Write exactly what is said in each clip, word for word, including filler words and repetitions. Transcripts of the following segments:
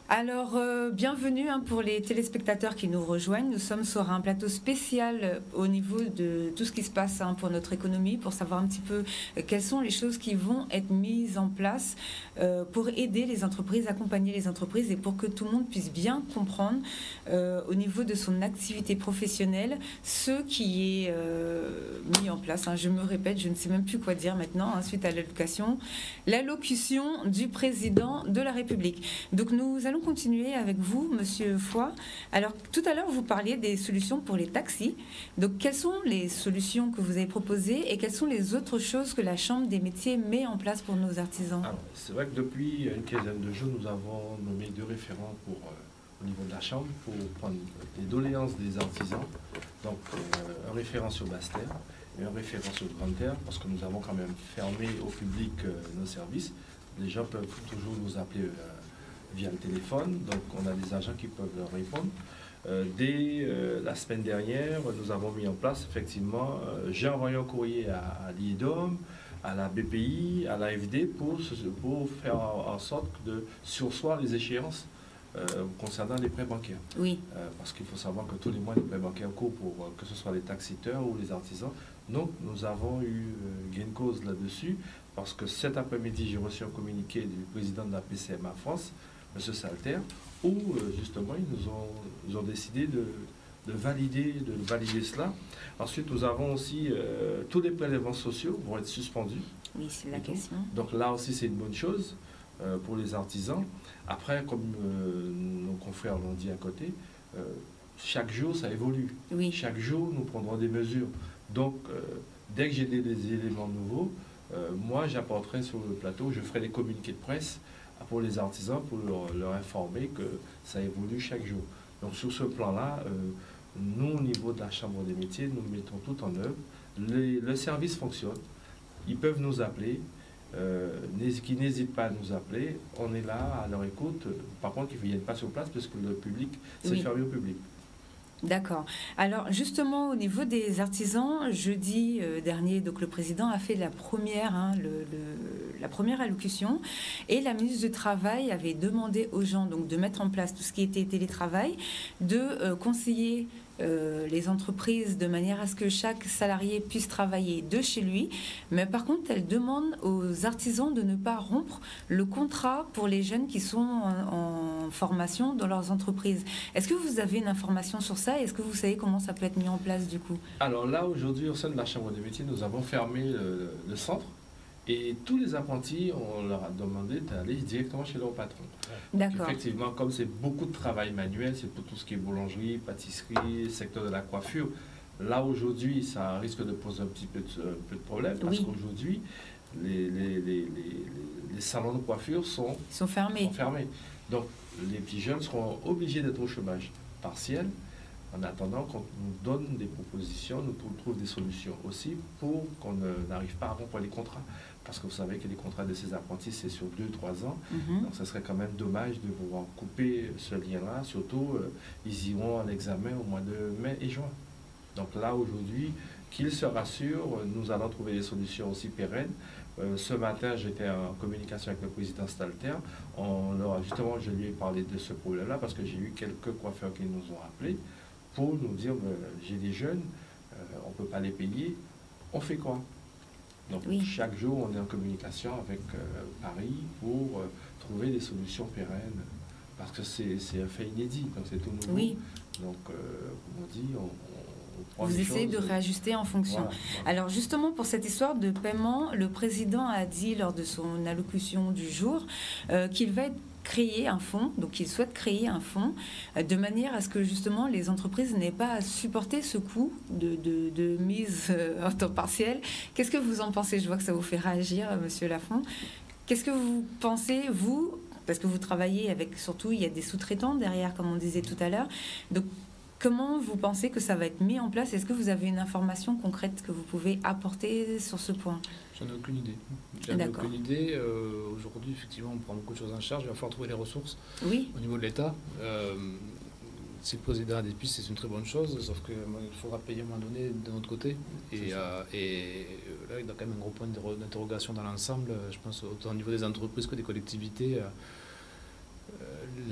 Alors, euh, bienvenue hein, pour les téléspectateurs qui nous rejoignent. Nous sommes sur un plateau spécial euh, au niveau de tout ce qui se passe hein, pour notre économie, pour savoir un petit peu euh, quelles sont les choses qui vont être mises en place euh, pour aider les entreprises, accompagner les entreprises et pour que tout le monde puisse bien comprendre euh, au niveau de son activité professionnelle ce qui est euh, mis en place. Hein. Je me répète, je ne sais même plus quoi dire maintenant hein, suite à l'allocation, l'allocution du président de la République. Donc, nous allons continuer avec vous, Monsieur Foy. Alors, tout à l'heure, vous parliez des solutions pour les taxis. Donc, quelles sont les solutions que vous avez proposées et quelles sont les autres choses que la Chambre des métiers met en place pour nos artisans? C'est vrai que depuis une quinzaine de jours, nous avons nommé deux référents pour, euh, au niveau de la Chambre pour prendre les doléances des artisans. Donc, euh, un référent sur Basse-Terre et un référent sur Grande-Terre, parce que nous avons quand même fermé au public euh, nos services. Les gens peuvent toujours nous appeler euh, via le téléphone, donc on a des agents qui peuvent leur répondre. Euh, dès euh, la semaine dernière, nous avons mis en place, effectivement, euh, j'ai envoyé un courrier à, à l'I E D O M, à la B P I, à l'A F D, pour, pour faire en, en sorte de surseoir les échéances euh, concernant les prêts bancaires. Oui. Euh, parce qu'il faut savoir que tous les mois, les prêts bancaires courent pour euh, que ce soit les taxiteurs ou les artisans. Donc, nous avons eu euh, gain de cause là-dessus, parce que cet après-midi, j'ai reçu un communiqué du président de la P C M A France, M. Salter, où euh, justement ils nous ont, ils ont décidé de, de, valider, de valider cela. Ensuite, nous avons aussi euh, tous les prélèvements sociaux vont être suspendus. Oui, c'est la question. Donc là aussi, c'est une bonne chose euh, pour les artisans. Après, comme euh, nos confrères l'ont dit à côté, euh, chaque jour, ça évolue. Oui. Chaque jour, nous prendrons des mesures. Donc, euh, dès que j'ai des, des éléments nouveaux, euh, moi, j'apporterai sur le plateau, je ferai des communiqués de presse pour les artisans, pour leur, leur informer que ça évolue chaque jour. Donc sur ce plan-là, euh, nous, au niveau de la Chambre des métiers, nous mettons tout en œuvre. Les, le service fonctionne. Ils peuvent nous appeler. Euh, qui n'hésitent pas à nous appeler. On est là à leur écoute. Par contre, ils ne viennent pas sur place parce que le public, c'est oui. fermé au public. D'accord. Alors justement au niveau des artisans, jeudi euh, dernier, donc le président a fait la première, hein, le, le, la première allocution, et la ministre du Travail avait demandé aux gens donc de mettre en place tout ce qui était télétravail, de euh, conseiller euh, les entreprises de manière à ce que chaque salarié puisse travailler de chez lui. Mais par contre, elle demande aux artisans de ne pas rompre le contrat pour les jeunes qui sont en, en formation dans leurs entreprises. Est-ce que vous avez une information sur ça? Est-ce que vous savez comment ça peut être mis en place du coup? Alors là, aujourd'hui, au sein de la Chambre des métiers, nous avons fermé le, le centre. Et tous les apprentis, on leur a demandé d'aller directement chez leur patron. D'accord. Effectivement, comme c'est beaucoup de travail manuel, c'est pour tout ce qui est boulangerie, pâtisserie, secteur de la coiffure. Là, aujourd'hui, ça risque de poser un petit peu de, un peu de problème, parce oui. qu'aujourd'hui, les, les, les, les, les salons de coiffure sont, sont, fermés. sont fermés. Donc, les petits jeunes seront obligés d'être au chômage partiel. En attendant qu'on nous donne des propositions, nous trouve des solutions aussi pour qu'on n'arrive pas à rompre les contrats. Parce que vous savez que les contrats de ces apprentis, c'est sur deux trois ans. Mm-hmm. Donc, ce serait quand même dommage de pouvoir couper ce lien-là. Surtout, euh, ils iront en examen au mois de mai et juin. Donc là, aujourd'hui, qu'ils se rassurent, nous allons trouver des solutions aussi pérennes. Euh, ce matin, j'étais en communication avec le président Stalter. On leur a, justement, je lui ai parlé de ce problème-là parce que j'ai eu quelques coiffeurs qui nous ont appelés pour nous dire, euh, j'ai des jeunes, euh, on ne peut pas les payer, on fait quoi? Donc oui. Chaque jour, on est en communication avec euh, Paris pour euh, trouver des solutions pérennes, parce que c'est un fait inédit, donc c'est tout nouveau. Oui. Donc, euh, comme on dit, on, on prend Vous les essayez choses, de réajuster en fonction. Voilà, voilà. Alors justement, pour cette histoire de paiement, le président a dit lors de son allocution du jour euh, qu'il va être créer un fonds, donc il souhaite créer un fonds euh, de manière à ce que justement les entreprises n'aient pas à supporter ce coût de, de, de mise euh, en temps partiel. Qu'est-ce que vous en pensez? Je vois que ça vous fait réagir, euh, Monsieur Lafont. Qu'est-ce que vous pensez, vous, parce que vous travaillez avec, surtout, il y a des sous-traitants derrière, comme on disait tout à l'heure, donc comment vous pensez que ça va être mis en place? Est-ce que vous avez une information concrète que vous pouvez apporter sur ce point? J'en ai aucune idée. J'en ai aucune idée. Euh, Aujourd'hui, effectivement, on prend beaucoup de choses en charge. Il va falloir trouver les ressources oui. au niveau de l'État. Euh, si le président a des pistes, c'est une très bonne chose, sauf qu'il faudra payer à un moment donné de notre côté. Et, euh, et là, il y a quand même un gros point d'interrogation dans l'ensemble. Je pense autant au niveau des entreprises que des collectivités. Euh,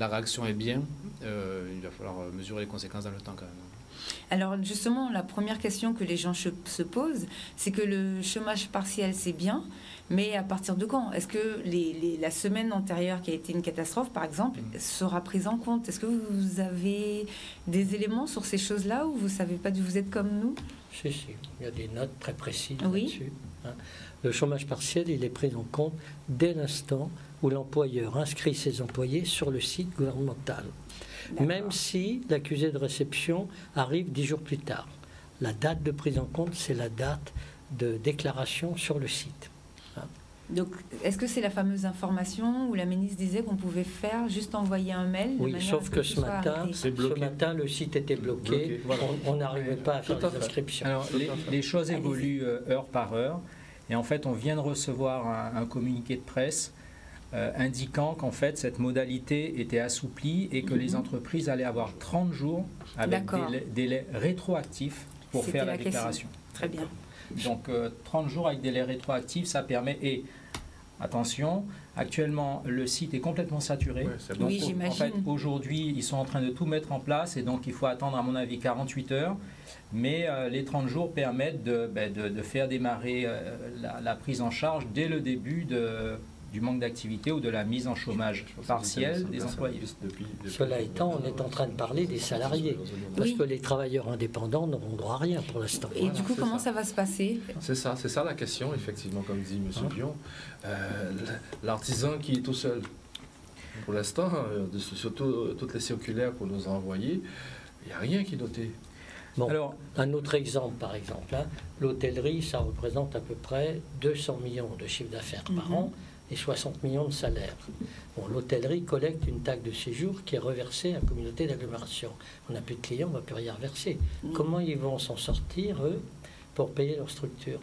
la réaction est bien, euh, il va falloir mesurer les conséquences dans le temps quand même. Alors justement, la première question que les gens se posent, c'est que le chômage partiel, c'est bien, mais à partir de quand? Est-ce que les, les, la semaine antérieure qui a été une catastrophe, par exemple, sera prise en compte? Est-ce que vous avez des éléments sur ces choses-là ou vous ne savez pas d'où vous êtes comme nous? Si, si, il y a des notes très précises oui. là-dessus. Hein. Le chômage partiel, il est pris en compte dès l'instant où l'employeur inscrit ses employés sur le site gouvernemental. Même si l'accusé de réception arrive dix jours plus tard. La date de prise en compte, c'est la date de déclaration sur le site. Hein. Donc, est-ce que c'est la fameuse information où la ministre disait qu'on pouvait faire juste envoyer un mail? Oui, sauf que, que ce, matin, ce matin, le site était bloqué. bloqué. Voilà. On n'arrivait pas à faire les inscriptions. Alors, les, les choses évoluent heure par heure. Et en fait, on vient de recevoir un, un communiqué de presse Euh, indiquant qu'en fait cette modalité était assouplie et que mm-hmm. les entreprises allaient avoir trente jours avec des délais rétroactifs pour faire la, la déclaration. Très bien. Donc euh, trente jours avec délai rétroactif, ça permet, et attention, actuellement le site est complètement saturé. Ouais, donc, oui, j'imagine. En fait, aujourd'hui, ils sont en train de tout mettre en place et donc il faut attendre à mon avis quarante-huit heures. Mais euh, les trente jours permettent de, ben, de, de faire démarrer euh, la, la prise en charge dès le début de du manque d'activité ou de la mise en chômage partiel des employés. Depuis, depuis Cela étant, on est en train de parler des salariés, parce oui. que les travailleurs indépendants n'auront droit à rien pour l'instant. Et voilà, du coup, comment ça. ça va se passer? C'est ça, c'est ça la question, effectivement, comme dit M. Hein? Bion. Euh, l'artisan qui est tout seul, pour l'instant, euh, surtout toutes les circulaires qu'on nous a envoyées, il n'y a rien qui est noté. Bon, alors, un autre exemple, par exemple, hein, l'hôtellerie, ça représente à peu près deux cents millions de chiffre d'affaires mm-hmm. par an et soixante millions de salaires. Bon, l'hôtellerie collecte une taxe de séjour qui est reversée à la communauté d'agglomération. On n'a plus de clients, on ne va plus rien reverser. Mm-hmm. Comment ils vont s'en sortir, eux, pour payer leur structure?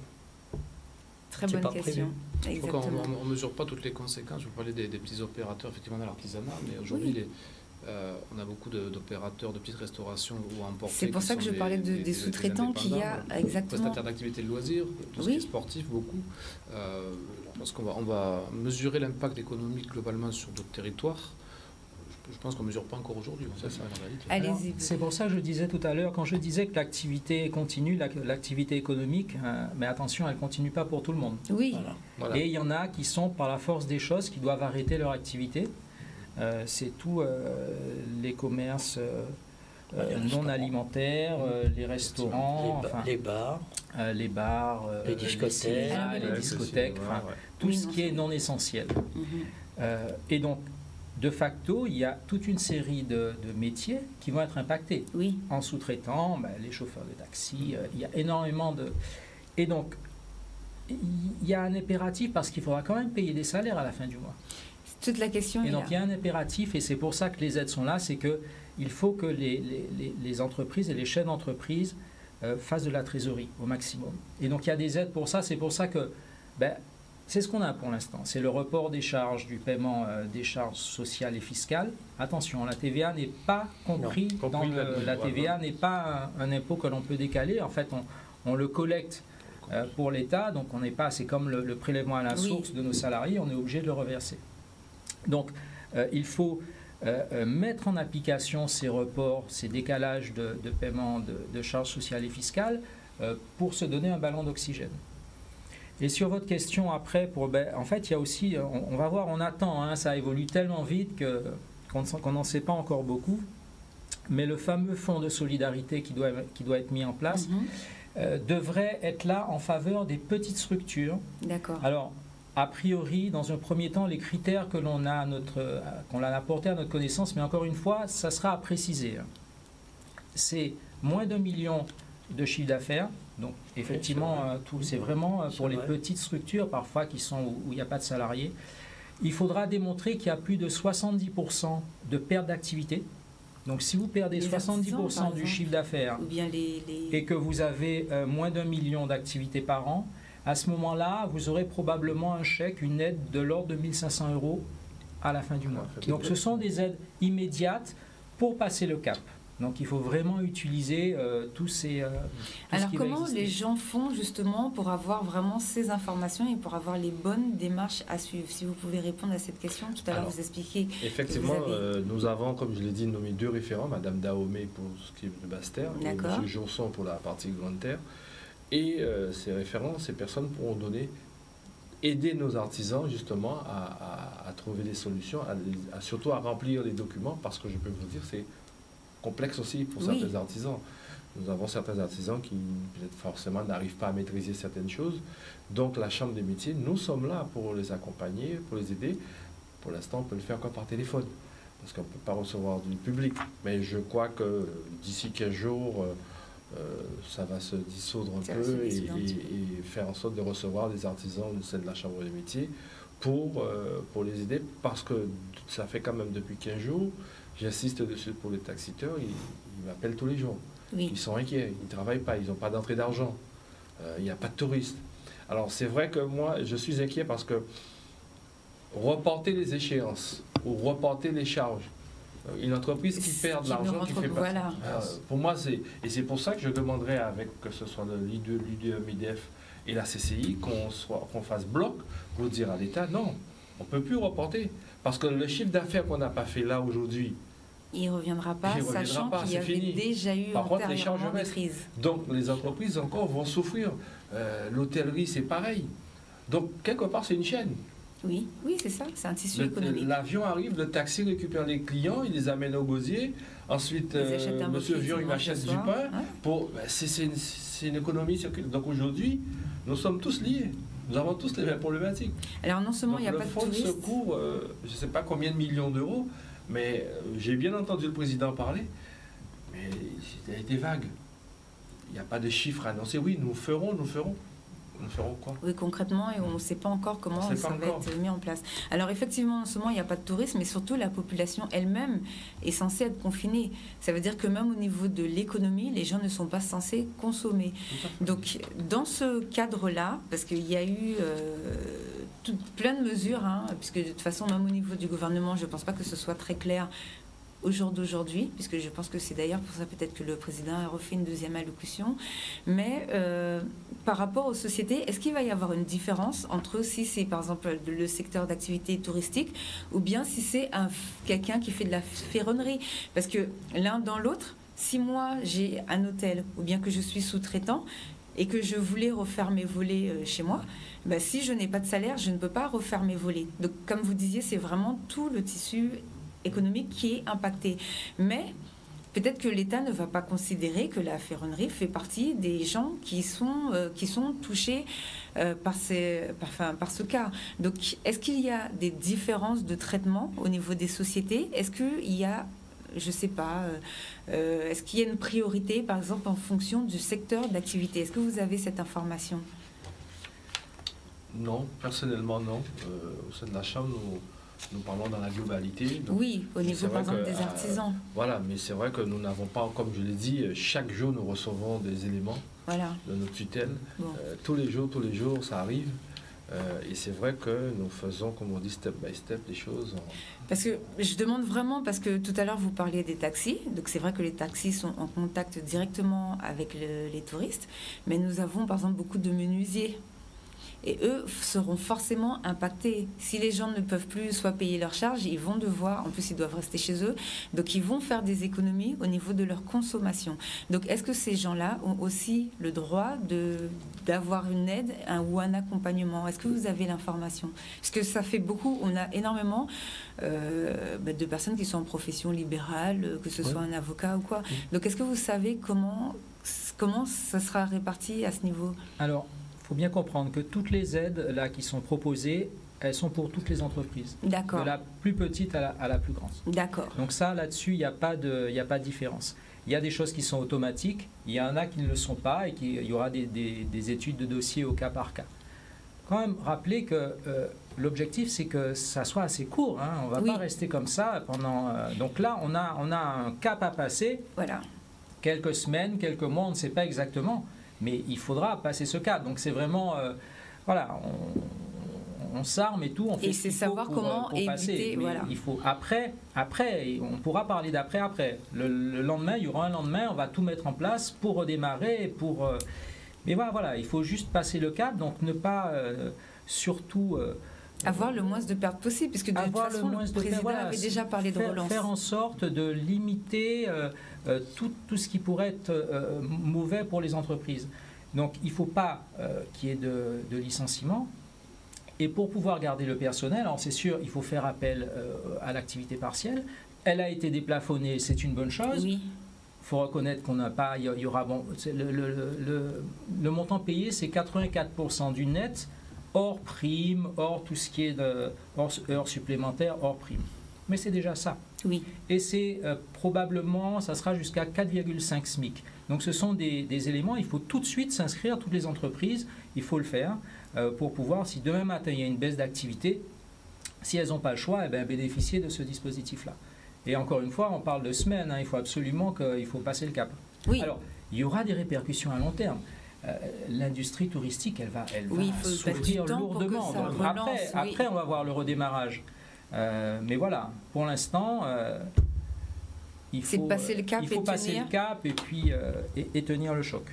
Très bonne pas question. Exactement. On ne mesure pas toutes les conséquences. Vous parlez des, des petits opérateurs, effectivement, dans l'artisanat, mais aujourd'hui, oui. les... Euh, on a beaucoup d'opérateurs de, de petites restaurations ou emportés. C'est pour ça que je parlais de, des, des sous-traitants qu'il y a exactement. Prestataires d'activités de loisirs, tout ce oui. qui est sportif, beaucoup. Euh, parce qu'on va, on va mesurer l'impact économique globalement sur d'autres territoires. Je, je pense qu'on ne mesure pas encore aujourd'hui. Ça, c'est la réalité. Allez-y. C'est pour ça que je disais tout à l'heure, quand je disais que l'activité continue, l'activité économique, euh, mais attention, elle ne continue pas pour tout le monde. Oui. Voilà. Voilà. Et il y en a qui sont, par la force des choses, qui doivent arrêter leur activité. Euh, c'est tout euh, les commerces euh, euh, non alimentaires, euh, les restaurants, les, ba enfin, les bars, euh, les, bars euh, les discothèques, les, cinémas, les discothèques, ouais, enfin, ouais. tout oui, ce non, qui est non essentiel. Mm-hmm. euh, et donc, de facto, il y a toute une série de, de métiers qui vont être impactés. Oui. En sous-traitant, ben, les chauffeurs de taxi, euh, il y a énormément de... Et donc, il y a un impératif parce qu'il faudra quand même payer des salaires à la fin du mois. Toute la question et est donc là. Il y a un impératif et c'est pour ça que les aides sont là, c'est qu'il faut que les, les, les entreprises et les chefs d'entreprise euh, fassent de la trésorerie au maximum. Et donc il y a des aides pour ça, c'est pour ça que ben, c'est ce qu'on a pour l'instant, c'est le report des charges, du paiement euh, des charges sociales et fiscales. Attention, la T V A n'est pas compris, non, dans le, la T V A n'est pas un, un impôt que l'on peut décaler, en fait on, on le collecte euh, pour l'État, donc on n'est pas, c'est comme le, le prélèvement à la source oui. de nos salariés, on est obligé de le reverser. Donc, euh, il faut euh, euh, mettre en application ces reports, ces décalages de, de paiement de, de charges sociales et fiscales euh, pour se donner un ballon d'oxygène. Et sur votre question après, pour, ben, en fait, il y a aussi, on, on va voir, on attend, hein, ça évolue tellement vite que, qu'on qu'on n'en sait pas encore beaucoup, mais le fameux fonds de solidarité qui doit, qui doit être mis en place mm-hmm. euh, devrait être là en faveur des petites structures. D'accord. Alors, a priori, dans un premier temps, les critères que l'on a, notre, qu'on a apportés à notre connaissance, mais encore une fois, ça sera à préciser. C'est moins d'un million de chiffre d'affaires, donc effectivement, euh, tout, c'est vraiment euh, pour les petites structures, parfois qui sont où il n'y a pas de salariés. Il faudra démontrer qu'il y a plus de soixante-dix pour cent de perte d'activité. Donc si vous perdez soixante-dix pour cent du chiffre d'affaires les... et que vous avez euh, moins d'un million d'activités par an, à ce moment-là, vous aurez probablement un chèque, une aide de l'ordre de mille cinq cents euros à la fin du mois. Donc ce sont des aides immédiates pour passer le cap. Donc il faut vraiment utiliser euh, tous ces... Euh, tout Alors ce qui va comment exister. les gens font justement pour avoir vraiment ces informations et pour avoir les bonnes démarches à suivre? Si vous pouvez répondre à cette question, tout à l'heure Alors, vous expliquez. Effectivement, que vous avez- euh, nous avons, comme je l'ai dit, nommé deux référents, Madame Dahomey pour ce qui est de Basse-Terre et D'accord. M. Jourson pour la partie Grande Terre. Et euh, ces référents, ces personnes pourront donner, aider nos artisans justement à, à- à trouver des solutions, à, les- à- surtout à remplir les documents, parce que je peux vous dire, c'est complexe aussi pour Oui. certains artisans. Nous avons certains artisans qui peut-être forcément n'arrivent pas à maîtriser certaines choses. Donc la Chambre des métiers, nous sommes là pour les accompagner, pour les aider. Pour l'instant, on peut le faire encore par téléphone, parce qu'on ne peut pas recevoir du public. Mais je crois que d'ici quinze jours, euh, euh, ça va se dissoudre un Ça va peu se et, dissoudre un petit peu. et- et faire en sorte de recevoir des artisans au sein de la Chambre des métiers pour, euh, pour les aider, parce que ça fait quand même depuis quinze jours, j'insiste dessus pour les taxiteurs, ils, ils m'appellent tous les jours. Oui. Ils sont inquiets, ils ne travaillent pas, ils n'ont pas d'entrée d'argent, euh, il n'y a pas de touristes. Alors c'est vrai que moi, je suis inquiet parce que reporter les échéances ou reporter les charges, euh, une entreprise qui perd de Qui ne l'argent, qui rentre- fait pas... voilà. Euh, pour moi, c'est... Et c'est pour ça que je demanderais avec, que ce soit le l'I deux, l'U D E, MIDEF et la C C I, qu'on soit, qu'on fasse bloc pour dire à l'État, non, on ne peut plus reporter. Parce que le chiffre d'affaires qu'on n'a pas fait là aujourd'hui, Il ne reviendra pas, Il reviendra sachant pas, qu'il y c'est avait fini. déjà eu Par contre, les antérieurement charges des restent. crises. donc les entreprises encore vont souffrir. Euh, L'hôtellerie, c'est pareil. Donc, quelque part, c'est une chaîne. Oui, oui, c'est ça, c'est un tissu Le- économique. L'avion arrive, le taxi récupère les clients, il les amène au gosier. Ensuite, Ils achètent euh, un Monsieur bouquet, Vion, ils il mangent m'achète le du soir. pain. Ouais. Pour, ben, c'est c'est une, c'est une économie circulaire. Donc aujourd'hui, nous sommes tous liés. Nous avons tous les mêmes problématiques. Alors non seulement Donc, il n'y a le pas de fonds de touristes, secours, euh, je ne sais pas combien de millions d'euros, mais euh, j'ai bien entendu le président parler, mais il a été vague. Il n'y a pas de chiffres annoncés. Oui, nous ferons, nous ferons. Nous ferons quoi? oui, concrètement, et on ne sait pas encore comment On sait ça pas va encore. être mis en place. Alors effectivement, non seulement il n'y a pas de tourisme, mais surtout la population elle-même est censée être confinée. Ça veut dire que même au niveau de l'économie, les gens ne sont pas censés consommer. Tout à fait. Donc dans ce cadre-là, parce qu'il y a eu euh, tout- plein de mesures, hein, puisque de toute façon, même au niveau du gouvernement, je ne pense pas que ce soit très clair au jour d'aujourd'hui, puisque je pense que c'est d'ailleurs pour ça peut-être que le président a refait une deuxième allocution. Mais euh, par rapport aux sociétés, est-ce qu'il va y avoir une différence entre si c'est par exemple le secteur d'activité touristique ou bien si c'est un, quelqu'un qui fait de la ferronnerie? Parce que l'un dans l'autre, si moi j'ai un hôtel ou bien que je suis sous-traitant et que je voulais refaire mes volets euh, chez moi, ben, si je n'ai pas de salaire, je ne peux pas refaire mes volets. Donc comme vous disiez, c'est vraiment tout le tissu économique qui est impacté. Mais peut-être que l'État ne va pas considérer que la ferronnerie fait partie des gens qui sont, euh, qui sont touchés euh, par, ces, par, enfin, par ce cas. Donc, est-ce qu'il y a des différences de traitement au niveau des sociétés? Est-ce qu'il y a, je ne sais pas, euh, euh, est-ce qu'il y a une priorité, par exemple, en fonction du secteur d'activité? Est-ce que vous avez cette information? Non, personnellement, non. Euh, au sein de la Chambre, nous, nous parlons dans la globalité. Donc, Oui, au c'est niveau, vrai par exemple, que, des euh, artisans. Voilà, mais c'est vrai que nous n'avons pas, comme je l'ai dit, chaque jour nous recevons des éléments Voilà. de notre tutelle. Bon. Euh, tous les jours, tous les jours, ça arrive. Euh, et c'est vrai que nous faisons, comme on dit, step by step, les choses. en- Parce que je demande vraiment, parce que tout à l'heure vous parliez des taxis, donc c'est vrai que les taxis sont en contact directement avec le- les touristes, mais nous avons par exemple beaucoup de menuisiers. Et eux seront forcément impactés. Si les gens ne peuvent plus soit payer leurs charges, ils vont devoir, en plus ils doivent rester chez eux, donc ils vont faire des économies au niveau de leur consommation. Donc est-ce que ces gens-là ont aussi le droit de, d'avoir une aide un, ou un accompagnement? Est-ce que vous avez l'information? Parce que ça fait beaucoup, on a énormément euh, bah, de personnes qui sont en profession libérale, que ce Ouais. soit un avocat ou quoi. Donc est-ce que vous savez comment, comment ça sera réparti à ce niveau? Alors, il faut bien comprendre que toutes les aides là, qui sont proposées, elles sont pour toutes les entreprises, de D'accord, la plus petite à la, à la plus grande. d'accord. Donc ça, là-dessus, il n'y a pas de, il n'y a pas de différence. Il y a des choses qui sont automatiques, il y en a qui ne le sont pas et qui, il y aura des, des- des études de dossier au cas par cas. Quand même rappeler que euh, l'objectif, c'est que ça soit assez court. Hein. On ne va Oui. pas rester comme ça pendant... euh, donc là, on a, on a un cap à passer, Voilà. quelques semaines, quelques mois, on ne sait pas exactement. Mais il faudra passer ce cap. Donc c'est vraiment... euh, voilà, on, on s'arme et tout, on fait et ce c'est qu'il savoir faut pour, comment pour éviter, passer. Mais voilà. il faut après, après, on pourra parler d'après, après. Le, le lendemain, il y aura un lendemain, on va tout mettre en place pour redémarrer, pour. Euh, mais voilà, voilà, il faut juste passer le cap, donc ne pas euh, surtout. Euh, avoir le moins de pertes possible, puisque de toute façon, le, le président voilà, avait déjà parlé de faire, relance. Faire en sorte de limiter euh, euh, tout, tout ce qui pourrait être euh, mauvais pour les entreprises. Donc il ne faut pas euh, qu'il y ait de, de licenciements. Et pour pouvoir garder le personnel, alors c'est sûr, il faut faire appel euh, à l'activité partielle. Elle a été déplafonnée, c'est une bonne chose. Oui. Il faut reconnaître qu'on n'a pas, il y aura, bon, le, le, le, le montant payé, c'est quatre-vingt-quatre pour cent du net, hors prime, hors tout ce qui est de, hors heures supplémentaires, hors prime. Mais c'est déjà ça. Oui. Et c'est euh, probablement, ça sera jusqu'à quatre virgule cinq SMIC. Donc ce sont des, des éléments, il faut tout de suite s'inscrire, toutes les entreprises, il faut le faire, euh, pour pouvoir, si demain matin il y a une baisse d'activité, si elles n'ont pas le choix, eh bien, bénéficier de ce dispositif-là. Et encore une fois, on parle de semaines, hein, il faut absolument qu'il faut passer le cap. Oui. Alors, il y aura des répercussions à long terme. Euh, l'industrie touristique, elle va, elle oui, va souffrir lourdement. Donc, relance, après, oui. après, on va voir le redémarrage. Euh, mais voilà, pour l'instant, euh, il faut, passer le cap, il faut et passer tenir. le cap et puis euh, et, et tenir le choc.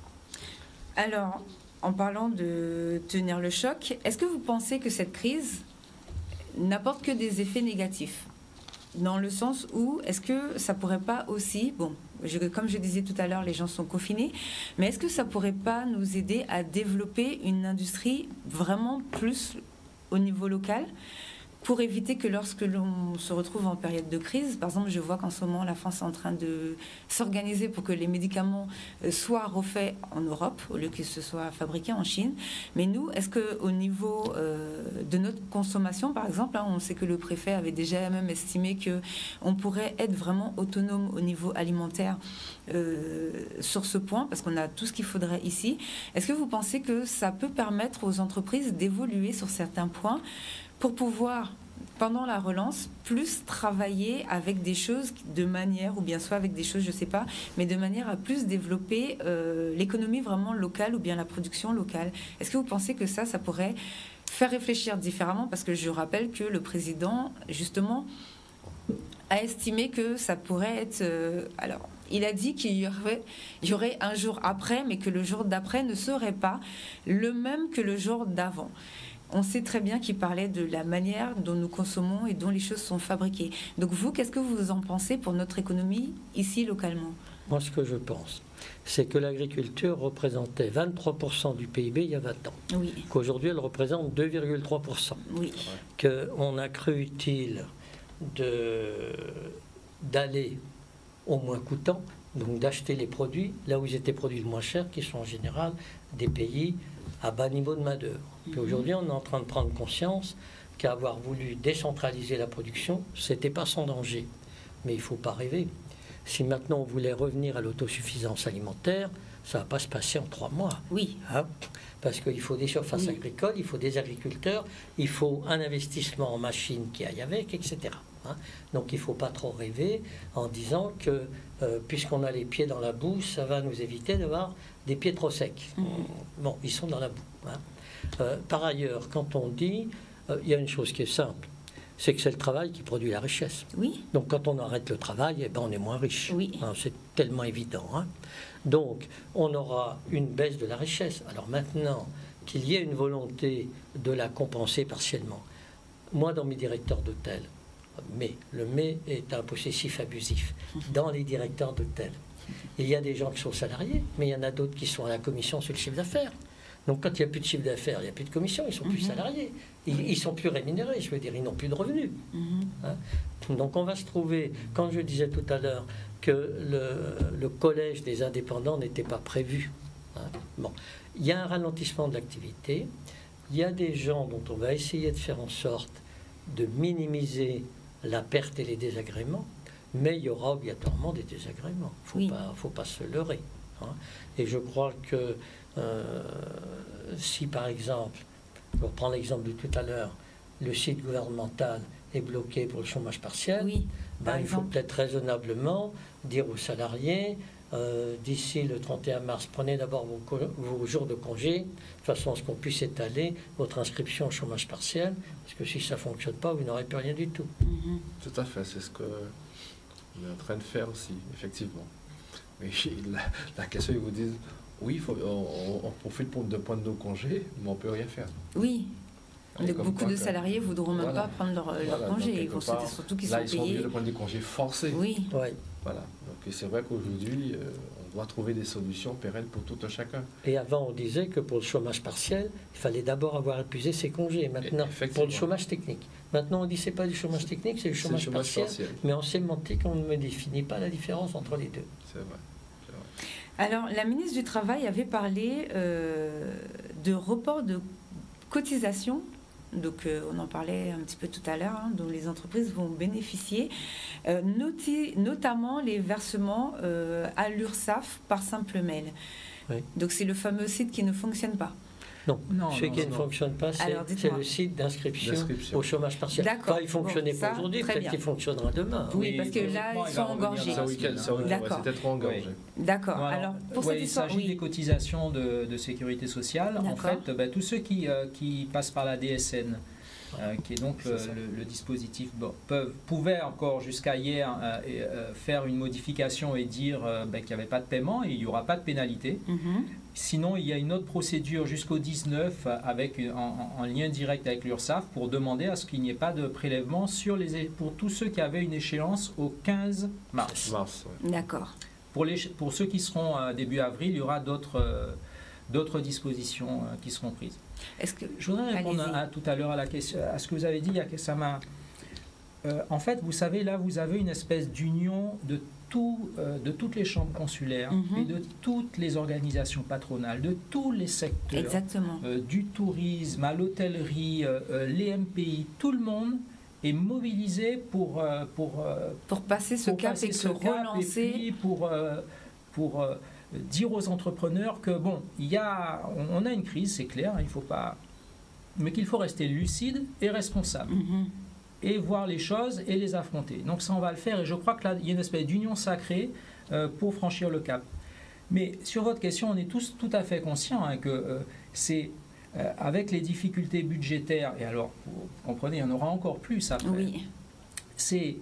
Alors, en parlant de tenir le choc, est-ce que vous pensez que cette crise n'apporte que des effets négatifs ? Dans le sens où, est-ce que ça pourrait pas aussi, bon, je, comme je disais tout à l'heure, les gens sont confinés, mais est-ce que ça pourrait pas nous aider à développer une industrie vraiment plus au niveau local, pour éviter que lorsque l'on se retrouve en période de crise, par exemple, je vois qu'en ce moment, la France est en train de s'organiser pour que les médicaments soient refaits en Europe, au lieu qu'ils se soient fabriqués en Chine. Mais nous, est-ce qu'au niveau euh, de notre consommation, par exemple, hein, on sait que le préfet avait déjà même estimé qu'on pourrait être vraiment autonome au niveau alimentaire euh, sur ce point, parce qu'on a tout ce qu'il faudrait ici. Est-ce que vous pensez que ça peut permettre aux entreprises d'évoluer sur certains points pour pouvoir, pendant la relance, plus travailler avec des choses de manière, ou bien soit avec des choses, je ne sais pas, mais de manière à plus développer euh, l'économie vraiment locale ou bien la production locale. Est-ce que vous pensez que ça, ça pourrait faire réfléchir différemment? Parce que je rappelle que le président, justement, a estimé que ça pourrait être... Euh, alors, il a dit qu'il y aurait, il y aurait un jour après, mais que le jour d'après ne serait pas le même que le jour d'avant. On sait très bien qu'il parlait de la manière dont nous consommons et dont les choses sont fabriquées. Donc vous, qu'est-ce que vous en pensez pour notre économie ici, localement? Moi, ce que je pense, c'est que l'agriculture représentait vingt-trois pour cent du P I B il y a vingt ans. Oui. Qu'aujourd'hui, elle représente deux virgule trois pour cent. Oui. Qu'on a cru utile de, d'aller au moins coûtant, donc d'acheter les produits là où ils étaient produits le moins cher, qui sont en général des pays à bas niveau de main-d'œuvre. Puis aujourd'hui, on est en train de prendre conscience qu'avoir voulu décentraliser la production, c'était pas sans danger. Mais il ne faut pas rêver. Si maintenant on voulait revenir à l'autosuffisance alimentaire, ça ne va pas se passer en trois mois. Oui. Hein, parce qu'il faut des surfaces oui. agricoles, il faut des agriculteurs, il faut un investissement en machines qui aille avec, et cetera. Hein. Donc il ne faut pas trop rêver en disant que euh, puisqu'on a les pieds dans la boue, ça va nous éviter d'avoir des pieds trop secs. Mmh. Bon, ils sont dans la boue. Hein. Euh, par ailleurs, quand on dit, euh, il y a une chose qui est simple, c'est que c'est le travail qui produit la richesse. Oui. Donc quand on arrête le travail, eh ben, on est moins riche. Oui. Hein, c'est tellement évident. Hein. Donc on aura une baisse de la richesse. Alors maintenant, qu'il y ait une volonté de la compenser partiellement. Moi, dans mes directeurs d'hôtel, mais le mais est un possessif abusif, dans les directeurs d'hôtel, il y a des gens qui sont salariés, mais il y en a d'autres qui sont à la commission sur le chiffre d'affaires. Donc quand il n'y a plus de chiffre d'affaires, il n'y a plus de commission, ils ne sont plus mm-hmm. salariés. Ils ne sont plus rémunérés, je veux dire, ils n'ont plus de revenus. Mm-hmm. Hein? Donc on va se trouver, quand je disais tout à l'heure que le, le collège des indépendants n'était pas prévu. Hein? Bon, il y a un ralentissement de l'activité, il y a des gens dont on va essayer de faire en sorte de minimiser la perte et les désagréments, mais il y aura obligatoirement des désagréments. Il ne faut, oui. faut pas se leurrer. Hein. Et je crois que euh, si, par exemple, je reprends l'exemple de tout à l'heure, le site gouvernemental est bloqué pour le chômage partiel, oui, ben, il faut peut-être raisonnablement dire aux salariés, euh, d'ici le trente et un mars, prenez d'abord vos, vos jours de congé, de façon à ce qu'on puisse étaler votre inscription au chômage partiel, parce que si ça ne fonctionne pas, vous n'aurez plus rien du tout. Mhm. Tout à fait, c'est ce qu'on est en train de faire aussi, effectivement. Mais la, la question, ils vous disent, oui, faut, on, on profite pour, de prendre nos congés, mais on ne peut rien faire. Oui. Et Donc, beaucoup de que, salariés ne voudront même voilà, pas prendre leur, voilà, leur congé. Ils vont part, surtout qu'ils là, sont ils sont payés. obligés de prendre des congés forcés. Oui. Ouais. Voilà. Donc c'est vrai qu'aujourd'hui, euh, on doit trouver des solutions pérennes pour tout un chacun. Et avant, on disait que pour le chômage partiel, il fallait d'abord avoir épuisé ses congés. Maintenant, pour le chômage technique. Maintenant, on dit que ce n'est pas du chômage technique, c'est du chômage, chômage partiel, partiel. Mais en sémantique, on ne définit pas la différence entre les deux. C'est vrai. Alors, la ministre du Travail avait parlé euh, de report de cotisation. Donc, euh, on en parlait un petit peu tout à l'heure, hein, dont les entreprises vont bénéficier, euh, noti- notamment les versements euh, à l'URSSAF par simple mail. Oui. Donc, c'est le fameux site qui ne fonctionne pas. Non, non ce non, qui non. ne fonctionne pas, c'est, c'est le site d'inscription, d'inscription au chômage partiel. D'accord. Enfin, il ne fonctionnait bon, pas ça, aujourd'hui, peut-être qu'il fonctionnera demain. Oui, oui parce que là, ils sont engorgés. C'était trop engorgé. D'accord. Alors, Alors, pour ouais, cette histoire, il s'agit oui. des cotisations de, de sécurité sociale. En D'accord. fait, ben, tous ceux qui, euh, qui passent par la D S N, Euh, qui est donc C'est le, ça. le, le dispositif, bon, peuvent, pouvaient encore jusqu'à hier euh, et, euh, faire une modification et dire euh, ben, qu'il n'y avait pas de paiement et il n'y aura pas de pénalité. Mhm. Sinon, il y a une autre procédure jusqu'au dix-neuf avec, une- en, en lien direct avec l'URSSAF pour demander à ce qu'il n'y ait pas de prélèvement sur les, é- pour tous ceux qui avaient une échéance au quinze mars. Mars, ouais. D'accord. Pour, les, pour ceux qui seront euh, début avril, il y aura d'autres euh, d'autres dispositions euh, qui seront prises. Est-ce que Je voudrais répondre à, à, tout à l'heure à, la question, à ce que vous avez dit. À, ça m'a, euh, en fait, vous savez, là, vous avez une espèce d'union de, tout, euh, de toutes les chambres consulaires Mhm. et de toutes les organisations patronales, de tous les secteurs, exactement. euh, du tourisme à l'hôtellerie, euh, euh, les M P I, tout le monde est mobilisé pour, euh, pour, euh, Pour passer ce pour cap passer et ce se cap relancer. et puis pour, euh, pour euh, dire aux entrepreneurs que bon, il y a, on a une crise, c'est clair, il faut pas, mais qu'il faut rester lucide et responsable Mhm. et voir les choses et les affronter. Donc ça, on va le faire et je crois que là, il y a une espèce d'union sacrée euh, pour franchir le cap. Mais sur votre question, on est tous tout à fait conscients hein, que euh, c'est euh, avec les difficultés budgétaires, et alors, vous comprenez, il y en aura encore plus après, Oui. c'est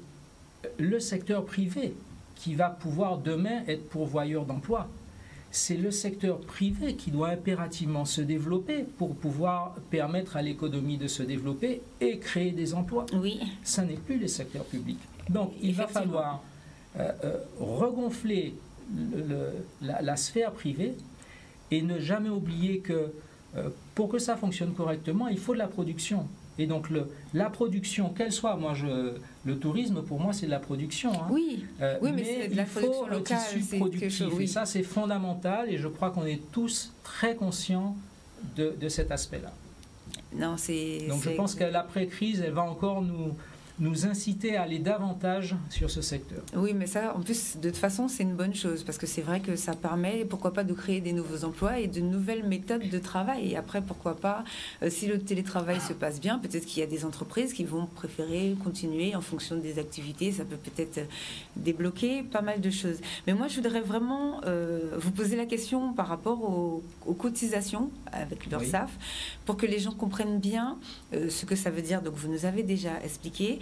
le secteur privé qui va pouvoir demain être pourvoyeur d'emplois. C'est le secteur privé qui doit impérativement se développer pour pouvoir permettre à l'économie de se développer et créer des emplois. Oui. Ça n'est plus les secteurs publics. Donc il va Effectivement. falloir euh, euh, regonfler le- le- la, la sphère privée et ne jamais oublier que euh, pour que ça fonctionne correctement, il faut de la production. Et donc le, la production, qu'elle soit, moi je, le tourisme pour moi c'est de la production. Hein. Oui. Euh, Oui, mais mais c'est de la il faut production un locale, tissu c'est productif. quelque chose, oui. Et ça c'est fondamental et je crois qu'on est tous très conscients de, de cet aspect-là. Non, c'est. Donc je c'est- pense que l'après-crise, elle va encore nous, nous inciter à aller davantage sur ce secteur. Oui, mais ça, en plus, de toute façon, c'est une bonne chose parce que c'est vrai que ça permet, pourquoi pas, de créer des nouveaux emplois et de nouvelles méthodes de travail. Et après, pourquoi pas, euh, si le télétravail se passe bien, peut-être qu'il y a des entreprises qui vont préférer continuer en fonction des activités. Ça peut peut-être euh, débloquer pas mal de choses. Mais moi, je voudrais vraiment euh, vous poser la question par rapport aux, aux cotisations avec l'URSSAF pour que les gens comprennent bien euh, ce que ça veut dire. Donc, vous nous avez déjà expliqué.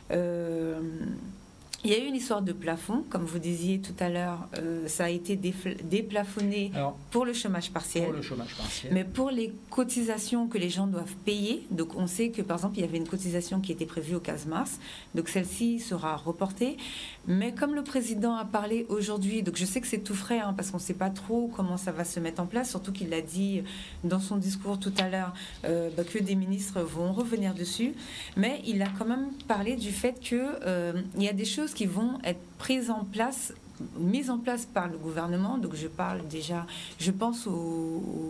Euh, il y a eu une histoire de plafond, comme vous disiez tout à l'heure, euh, ça a été défla- déplafonné Alors, pour le chômage partiel. pour le chômage partiel, Mais pour les cotisations que les gens doivent payer, donc on sait que par exemple il y avait une cotisation qui était prévue au quinze mars, donc celle-ci sera reportée. Mais comme le président a parlé aujourd'hui, donc je sais que c'est tout frais hein, parce qu'on ne sait pas trop comment ça va se mettre en place, surtout qu'il l'a dit dans son discours tout à l'heure euh, bah, que des ministres vont revenir dessus. Mais il a quand même parlé du fait qu'il euh, y a des choses qui vont être prises en place mise en place par le gouvernement. Donc je parle déjà, je pense au,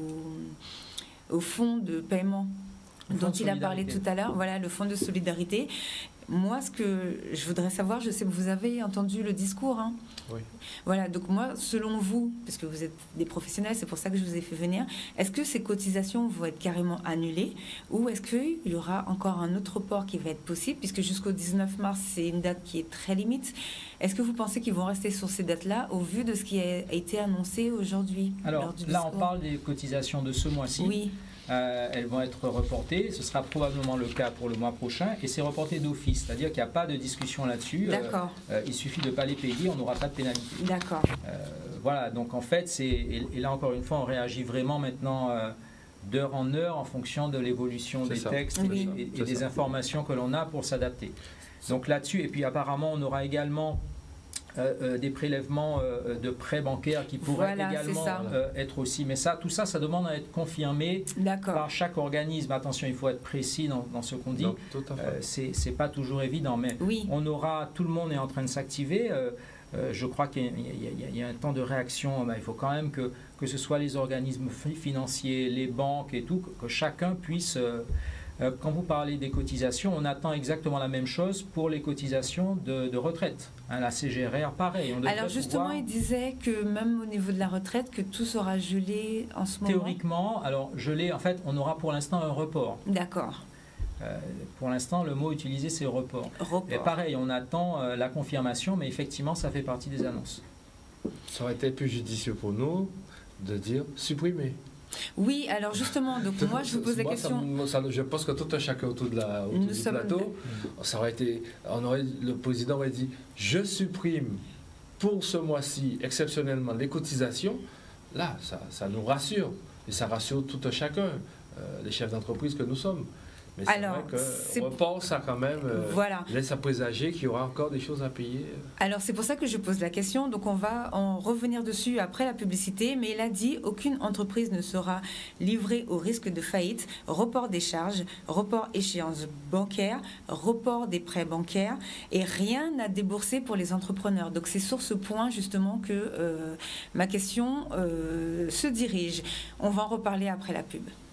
au, au fonds de paiement Le dont fonds de il a parlé solidarité. tout à l'heure, voilà, le fonds de solidarité. moi, ce que je voudrais savoir, je sais que vous avez entendu le discours. Hein. Oui. Voilà, donc moi, selon vous, parce que vous êtes des professionnels, c'est pour ça que je vous ai fait venir, est-ce que ces cotisations vont être carrément annulées ou est-ce qu'il y aura encore un autre report qui va être possible, puisque jusqu'au dix-neuf mars, c'est une date qui est très limite. Est-ce que vous pensez qu'ils vont rester sur ces dates-là au vu de ce qui a été annoncé aujourd'hui? Alors là, on parle des cotisations de ce mois-ci. Oui. Euh, elles vont être reportées. Ce sera probablement le cas pour le mois prochain et c'est reporté d'office, c'est-à-dire qu'il n'y a pas de discussion là-dessus. D'accord. Euh, euh, il suffit de ne pas les payer, on n'aura pas de pénalité. D'accord. Euh, voilà, donc en fait, c'est, et, et là encore une fois, on réagit vraiment maintenant euh, d'heure en heure en fonction de l'évolution des ça. textes Oui. et, et- et C'est des ça. informations que l'on a pour s'adapter. Donc là-dessus, et puis apparemment, on aura également Euh, euh, des prélèvements euh, de prêts bancaires qui pourraient Voilà, également c'est ça. euh, être aussi. Mais ça, tout ça, ça demande à être confirmé D'accord. par chaque organisme. Attention, il faut être précis dans, dans ce qu'on dit. Donc, tout à fait. Euh, c'est c'est pas toujours évident, mais Oui. on aura, tout le monde est en train de s'activer. Euh, euh, je crois qu'il y, a- il y a- il y a un temps de réaction. Ben, il faut quand même que, que ce soit les organismes fi- financiers, les banques et tout, que, que chacun puisse. euh, euh, quand vous parlez des cotisations, on attend exactement la même chose pour les cotisations de, de retraite. Hein, la C G R R, pareil. On devrait Alors justement, pouvoir- il disait que même au niveau de la retraite, que tout sera gelé en ce moment. Théoriquement, alors je l'ai, en fait, on aura pour l'instant un report. D'accord. Euh, pour l'instant, le mot utilisé, c'est report. Report. Et pareil, on attend euh, la confirmation, mais effectivement, ça fait partie des annonces. Ça aurait été plus judicieux pour nous de dire supprimer. Oui, alors justement, donc moi je vous pose la Moi, question. ça me- ça- je pense que tout un chacun autour, de la, autour Nous du sommes- plateau, ça aurait été, on aurait, le président aurait dit je supprime pour ce mois-ci exceptionnellement les cotisations. Là, ça, ça nous rassure et ça rassure tout un chacun, euh, les chefs d'entreprise que nous sommes. Mais c'est Alors, vrai c'est- que report, ça quand même euh, Voilà. laisse à présager qu'il y aura encore des choses à payer. Alors c'est pour ça que je pose la question. Donc on va en revenir dessus après la publicité. Mais il a dit aucune entreprise ne sera livrée au risque de faillite, report des charges, report échéance bancaire, report des prêts bancaires et rien à débourser pour les entrepreneurs. Donc c'est sur ce point justement que euh, ma question euh, se dirige. On va en reparler après la pub.